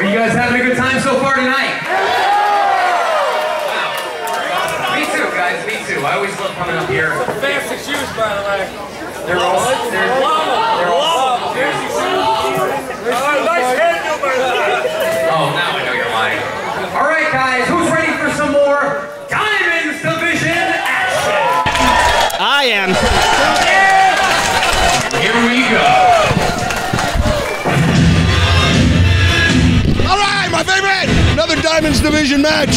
You guys having a good time so far tonight? Wow. Me too, guys. Me too. I always love coming up here. Fancy shoes, by the way. They're all. Fancy shoes. Nice handle, by the way. Oh, now I know you're lying. All right, guys. Who's ready for some more Diamonds Division action? I am. Here we go. All right, my favorite. Another Diamonds Division match.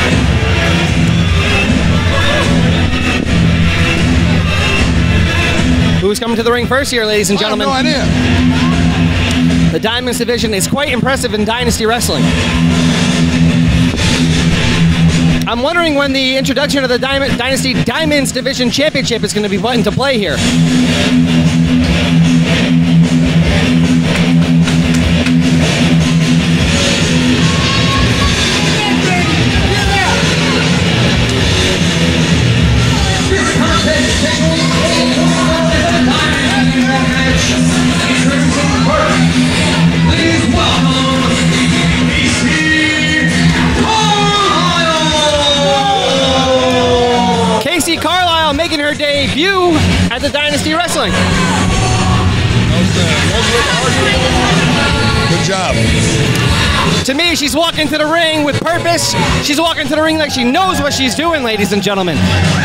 Who's coming to the ring first here, ladies and gentlemen? I have no idea. The Diamonds Division is quite impressive in Dynasty Wrestling. I'm wondering when the introduction of the Dynasty Diamonds Division Championship is going to be put into play here. Casey Carlisle making her debut at the Dynasty Wrestling. Good job. To me, she's walking to the ring with purpose. She's walking to the ring like she knows what she's doing, ladies and gentlemen.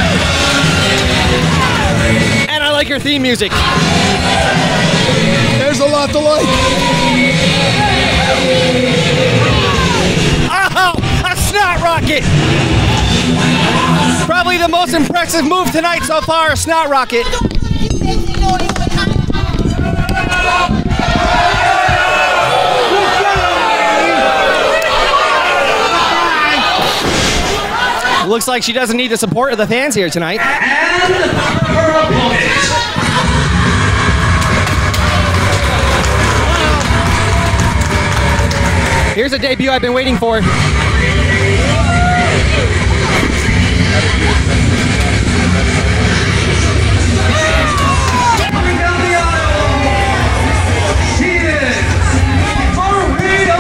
And I like her theme music. There's a lot to like. Oh, a snot rocket! Probably the most impressive move tonight so far, a snot rocket. Looks like she doesn't need the support of the fans here tonight. And her opponent. Here's a debut I've been waiting for. Coming down the aisle, she is Maria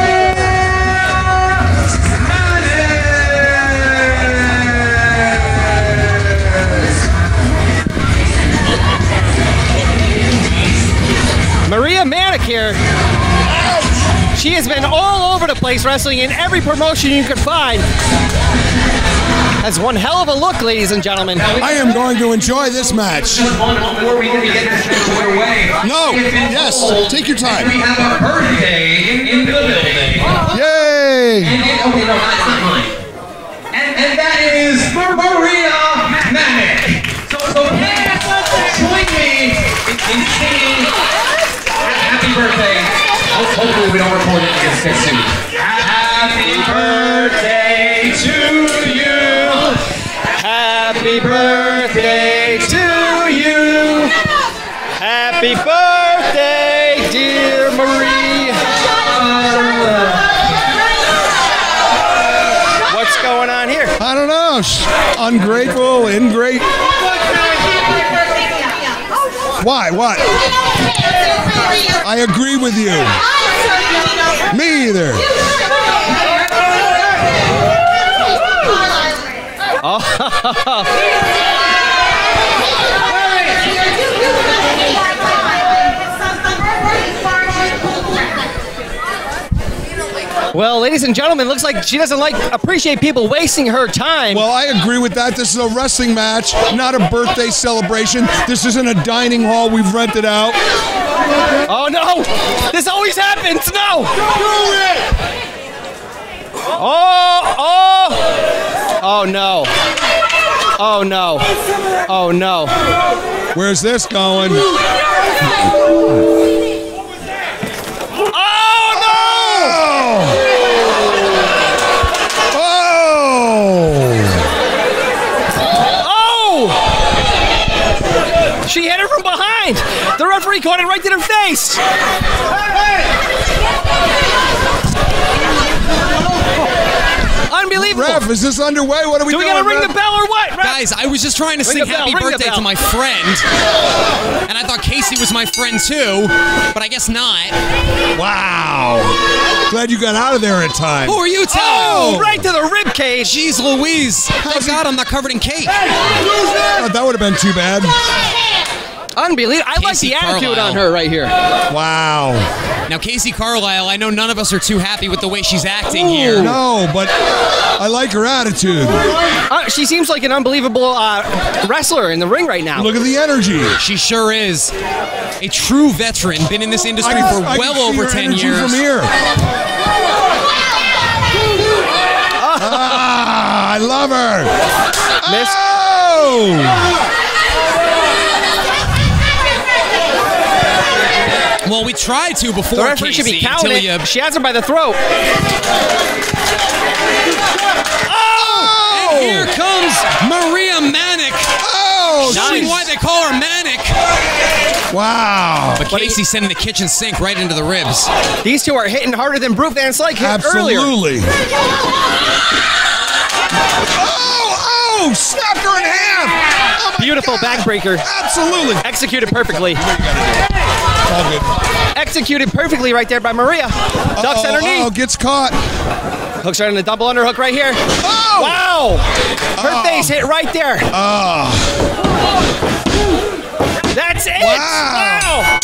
Manicure. Maria Manicure. She has been all over the place wrestling in every promotion you could find. Has one hell of a look, ladies and gentlemen. I am going to enjoy this match. Before we get this match away. No, yes, take your time. We have a birthday in the building. Yay! Okay, no, that's not mine. And that is Maria Manic. So join me in singing happy birthday. Hopefully we don't record it against this soon. Happy birthday to you. Happy birthday to you. Happy birthday, dear Marie. What's going on here? I don't know. Ungrateful, ingrate. Why? What? I agree with you. Me either. Well, ladies and gentlemen, looks like she doesn't appreciate people wasting her time. Well, I agree with that. This is a wrestling match, not a birthday celebration. This isn't a dining hall we've rented out. Oh no! This always happens! No! Oh no. Oh no. Oh no. Where's this going? She hit her from behind! The referee caught it right to her face! Unbelievable. Ref, is this underway? What are we Do we doing? gotta ring Ref? the bell or what? Ref? Guys, I was just trying to Ring sing the bell, happy ring the birthday bell. to my friend. And I thought Casey was my friend too, but I guess not. Wow. Glad you got out of there in time. Who are you telling? Oh, right to the rib cage. Jeez Louise. Thank God I'm not covered in cake. Oh, that would have been too bad. Unbelievable. I like Casey the attitude Carlisle. on her right here. Wow. Now, Casey Carlisle, I know none of us are too happy with the way she's acting here. No, but I like her attitude. She seems like an unbelievable wrestler in the ring right now. Look at the energy. She sure is. A true veteran, been in this industry for I well can see over her 10 energy years. from here. I love her. Miss. Oh! Well, we tried to The before, referee should be Casey, counting until it. you... She has her by the throat. And here comes Maria Manic. Oh! Showing why they call her Manic. Wow. But Casey sending the kitchen sink right into the ribs. These two are hitting harder than Brute Van Slyke hit earlier. Absolutely. Oh! Snapped her in half. Oh my Beautiful God. backbreaker. Absolutely. Executed perfectly. All good. Executed perfectly right there by Maria. Ducks on her knee. Oh, gets caught. Hooks her in the double underhook right here. Oh! Wow! Her face hit right there. Oh. That's it! Wow.